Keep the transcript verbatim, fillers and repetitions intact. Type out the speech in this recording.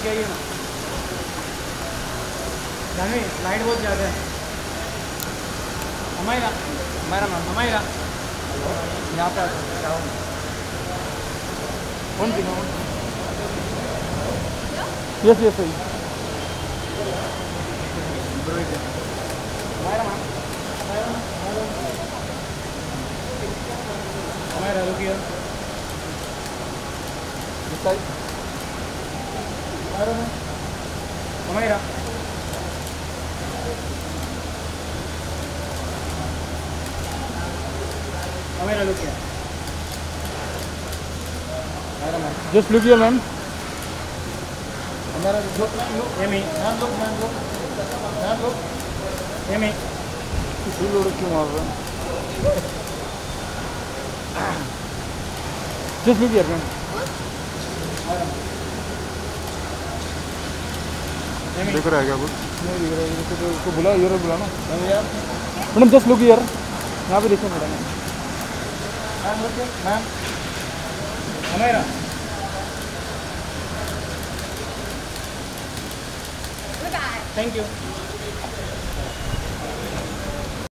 लेके आइए ना। जानवी लाइट बहुत ज़्यादा है। अमायरा अमायरा मैम अमायरा यहाँ पे आओ। कौन सी मैम? यस यस सही। अमायरा मैम अमायरा रुकिए। Amayra Amayra look here. Just look here, ma'am. Amyra, look, look. Amy, ma'am, look, ma'am, look. Ma'am, look. Amy. इसी लोग क्यों मार रहे हैं? Just look here, ma'am. देख रहा है क्या कुछ? नहीं दिख रहा है। इसको इसको बुला, ये बुला ना। Madam just look here. यहाँ पे देखो madam. Ma'am look here. Ma'am Amaira thank you.